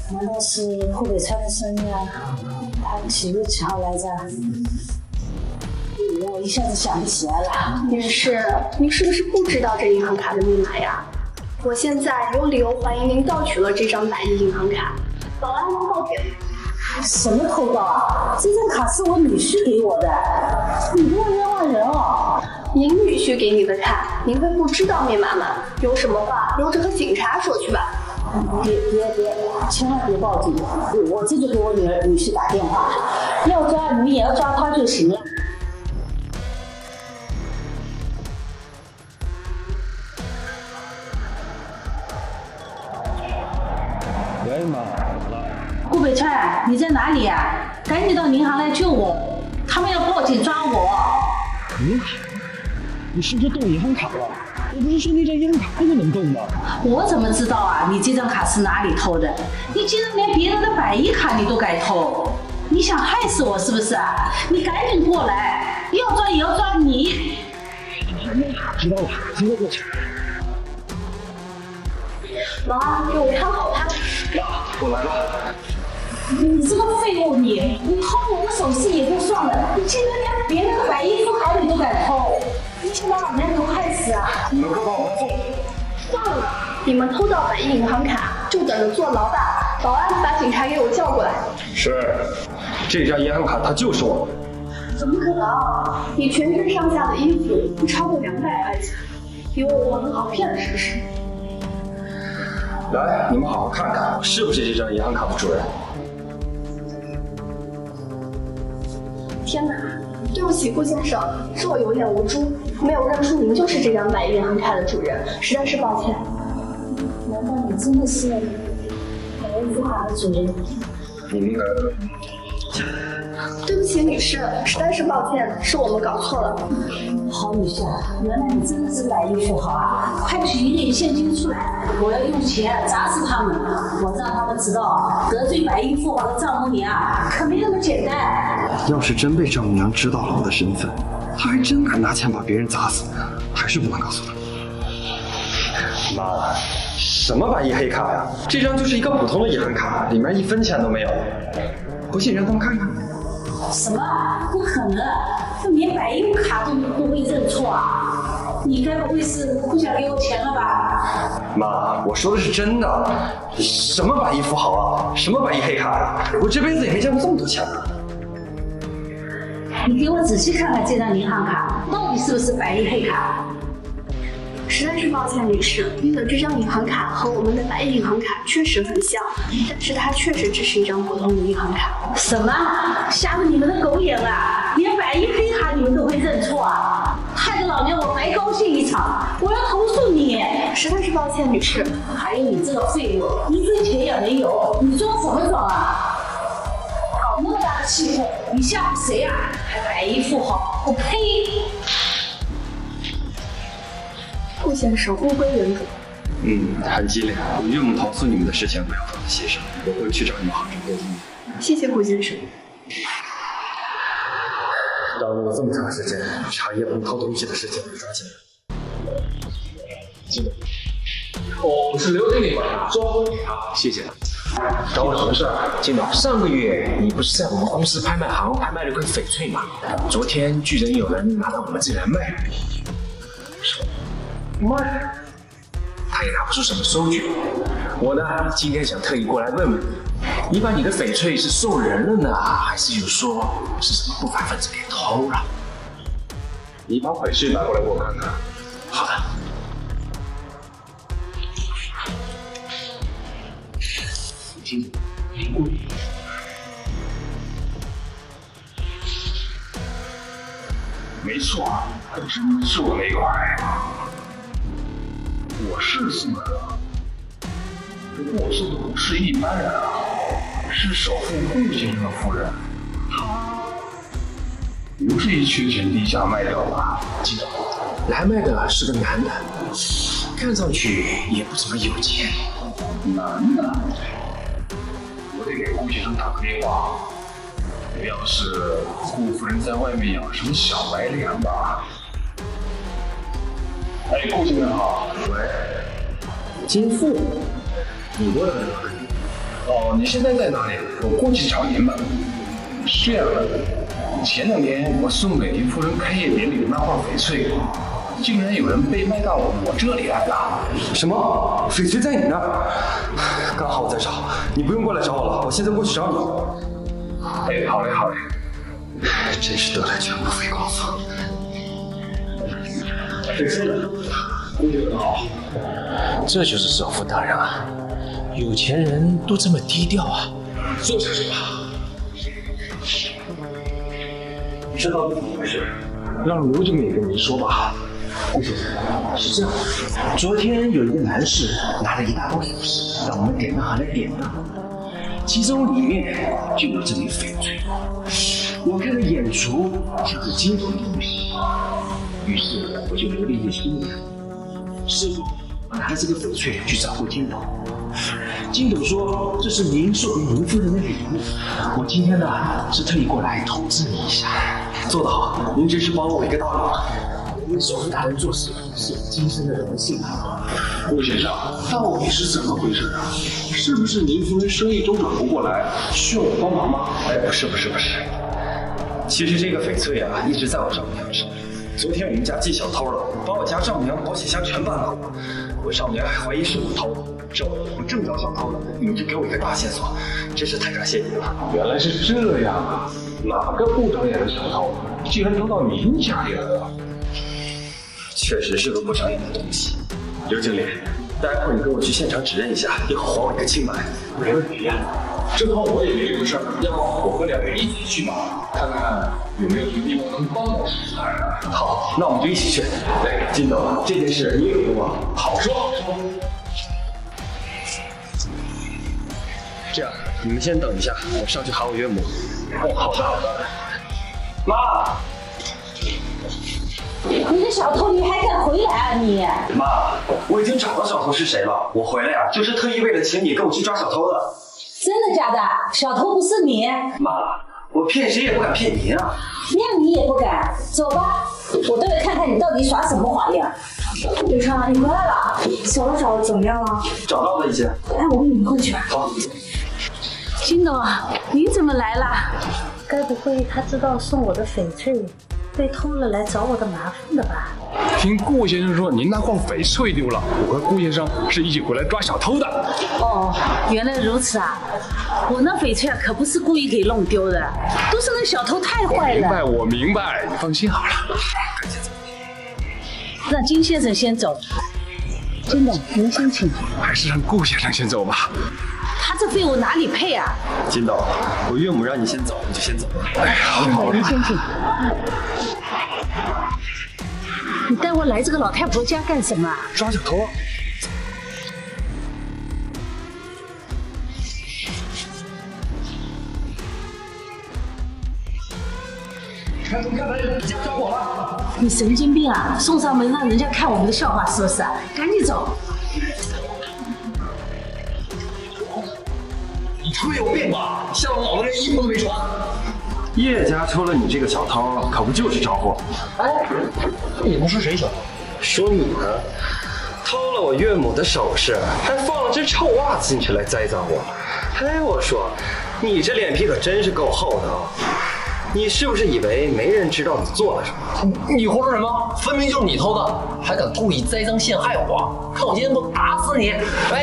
难道是顾北川的生日啊？他几月几号来着？我一下子想不起来了。 女士，您是不是不知道这银行卡的密码呀？我现在有理由怀疑您盗取了这张100亿银行卡。保安报警。 什么偷盗啊？这张卡是我女婿给我的，你不要冤枉人哦。 您女婿给你的卡，您会不知道密码吗？有什么话留着和警察说去吧。 别，千万别报警！我这就给我女婿打电话，要抓你们也要抓他就行了。 喂，妈，怎么了？ 顾北川，你在哪里呀？赶紧到银行来救我，他们要报警抓我。 银行？你是不是动银行卡了？我不是说那张银行卡不能动吗？ 我怎么知道啊？你这张卡是哪里偷的？你竟然连别人的100亿卡你都敢偷，你想害死我是不是啊？你赶紧过来，要抓也要抓你。 知道了，现在过去。 保安，给我看好他。 我来了。 你这个废物你偷我的首饰也就算了，你竟然连别人的100亿富豪你都敢偷，你想把老娘头害死啊！ 你们快帮我送。 算了，你们偷盗100亿银行卡，就等着坐牢吧。保安，把警察给我叫过来。 是，这张银行卡它就是我的。 怎么可能？你全身上下的衣服不超过200块钱，以为我很好骗是不是？ 来，你们好好看看，我是不是这张银行卡的主人？ 天哪！对不起，顾先生，是我有眼无珠，没有认出您就是这张100亿银行卡的主人，实在是抱歉。 难道你真的是100亿富豪的主人？ 你们对不起，女士，实在是抱歉，是我们搞错了。 好女婿，原来你真的是100亿富豪啊！快取一点现金出来，我要用钱砸死他们，我让他们知道得罪100亿富豪的丈母娘可没那么简单。 要是真被丈母娘知道了我的身份，她还真敢拿钱把别人砸死，还是不能告诉她。 妈的，什么100亿黑卡呀？这张就是一个普通的银行卡，里面1分钱都没有。不信让他们看看。 什么？不可能！这连100亿卡都会认错啊！你该不会是不想给我钱了吧？ 妈，我说的是真的。什么100亿富豪啊？什么100亿黑卡呀？我这辈子也没见过这么多钱呢。 你给我仔细看看这张银行卡，到底是不是100亿黑卡？ 实在是抱歉，女士，您的这张银行卡和我们的100亿银行卡确实很像，但是它确实只是一张普通的银行卡。 什么？瞎了你们的狗眼啊！连100亿黑卡你们都会认错啊！害得老娘我白高兴一场！我要投诉你！ 实在是抱歉，女士。 还有你这个废物，一分钱也没有，你装什么装啊？搞那么大的气魄，你吓唬谁啊？还100亿富豪，我呸！ 顾先生，物归原主。 韩经理，我岳母投诉你们的事情不要放在心上，我会去找你们好好沟通。 谢谢顾先生。 耽误了这么长时间，茶叶棚偷东西的事情被抓起来了。经理， 我是刘经理吧？说。 好，谢谢。 找我什么事儿？经理，上个月你不是在我们公司拍卖行拍卖了块翡翠吗？昨天居然有人拿到我们这里来卖。卖？他也拿不出什么收据。我呢，今天想特意过来问问你把你的翡翠是送人了呢，还是有说是什么不法分子给偷了？ 你把翡翠拿过来给我看看。 好的。经理，您过来。 没错，还真是我那块。我是送人了，不过我送的不是一般人啊，是首富顾先生的夫人。她不是一缺钱低价卖掉了。 记得，来卖的是个男的，看上去也不怎么有钱。 男的？我得给顾先生打个电话。要是顾夫人在外面养什么小白脸吧？哎，顾先生好。 喂，金富，你过来了。 哦，你现在在哪里？我过去找您吧。是这样的，前2年我送给林夫人开业典礼的那罐翡翠，竟然有人被卖到我这里来了。 什么？翡翠在你那儿？刚好我在找，你不用过来找我了，我现在过去找你。 哎，好嘞，好嘞。 真是得来全不费工夫。 翡翠呢？估计很好。 这就是首富大人啊，有钱人都这么低调啊。 坐下说吧。这到底怎么回事？让刘经理跟您说吧。顾先生， 是这样，昨天有一个男士拿了一大包首饰，让我们典当行来典当，其中里面就有这枚翡翠。我看了眼熟，像是金属的东西，于是我就留了一个心眼。事后，我拿了这个翡翠去找过金董，金董说这是您送给您夫人的礼物，我今天呢是特意过来通知你一下。 做得好，您真是帮了我一个大忙。 为首富大人做事是有今生的荣幸啊！ 顾先生，到底是怎么回事啊？是不是您夫人生意周转不过来，需要我帮忙吗？ 哎，不是。其实这个翡翠啊，一直在我丈母娘手里。昨天我们家进小偷了，把我家丈母娘保险箱全搬走了。我丈母娘还怀疑是我偷的，这我正找小偷呢，你们就给我一个大线索，真是太感谢你了。 原来是这样啊！哪个不长眼的小偷，竟然偷到您家里来了？ 确实是个不长眼的东西。刘经理，待会儿你跟我去现场指认一下，以后还我一个清白。 没问题呀，正好我也没什么事儿，要不我和2位一起去吧，看看有没有什么地方能帮到首富大人。 好，那我们就一起去。哎，金董，这件事你有用吗？ 好说。 这样，你们先等一下，我上去喊我岳母。 哦，好的。 妈。 你个小偷，你还敢回来啊你？ 妈，我已经找到小偷是谁了。我回来呀，就是特意为了请你跟我去抓小偷的。 真的假的？小偷不是你？ 妈，我骗谁也不敢骗您啊。 那你也不敢？走吧，我倒要看看你到底耍什么花样。 刘川，你回来了，找的怎么样了？ 找到了一些。 哎，我跟你们过去吧。 好。 金董，你怎么来了？ 该不会他知道送我的翡翠被偷了来找我的麻烦的吧？ 听顾先生说您那罐翡翠丢了，我和顾先生是一起回来抓小偷的。 哦，原来如此啊！我那翡翠啊可不是故意给弄丢的，都是那小偷太坏了。 我明白，你放心好了。 让金先生先走。金董，您先请。 还是让顾先生先走吧。 他这废物哪里配啊？ 金董，我岳母让你先走，你就先走吧。 哎呀，好您先请。你带我来这个老太婆家干什么？ 抓小偷。 看来人家抓我了。 你神经病啊！送上门让人家看我们的笑话是不是？赶紧走！ 你他妈有病吧？吓我脑子连衣服都没穿。叶家抽了你这个小偷，可不就是着火？ 哎，你们说谁小偷？ 说你呢，偷了我岳母的首饰，还放了只臭袜子进去来栽赃我。哎，我说，你这脸皮可真是够厚的啊！你是不是以为没人知道你做了什么？ 你胡说什么？分明就是你偷的，还敢故意栽赃陷害我！看我今天不打死你！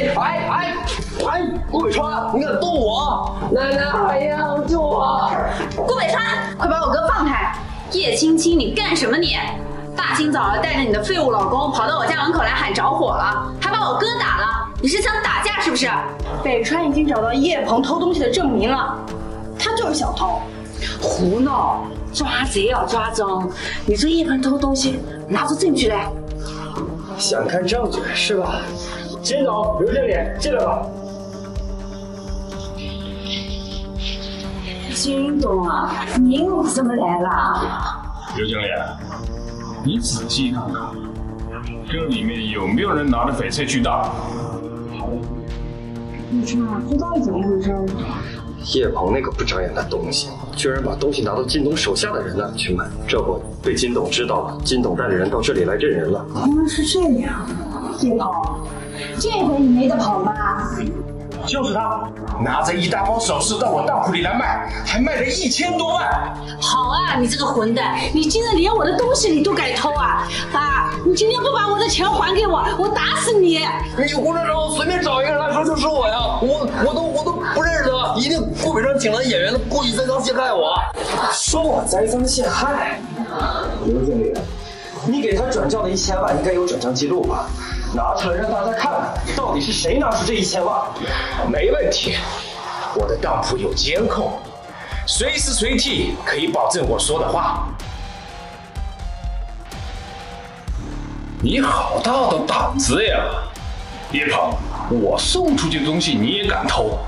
顾北川，你敢动我！奶奶，哎呀，救我！ 顾北川，快把我哥放开！叶青青，你干什么你？大清早的带着你的废物老公跑到我家门口来喊着火了，还把我哥打了，你是想打架是不是？北川已经找到叶鹏偷东西的证明了，他就是小偷。 胡闹！抓贼要抓赃！你说叶鹏偷东西，拿出证据来！ 想看证据是吧？金总、刘经理，进来吧。 金董啊，您怎么来了？ 刘经理，你仔细看看，这里面有没有人拿着翡翠去的？ 你说这到底怎么回事？ 叶鹏那个不长眼的东西，居然把东西拿到金董手下的人那里去卖，这不被金董知道了，金董带着人到这里来认人了。 原来是这样，叶鹏，这回你没得跑吧？ 就是他，拿着一大包首饰到我当铺里来卖，还卖了1000多万。 好啊，你这个混蛋，你竟然连我的东西你都敢偷啊！啊，你今天不把我的钱还给我，我打死你！ 你胡说八道，随便找一个人来说就是我呀！我都不认识他，一定顾北上请来演员的，故意栽赃陷害我。 说我栽赃陷害？刘经理，你给他转账的1000万应该有转账记录吧？拿出来让大家看看，到底是谁拿出这1000万？ 没问题，我的当铺有监控，随时随地可以保证我说的话。 你好大的胆子呀！别跑，我送出去的东西你也敢偷？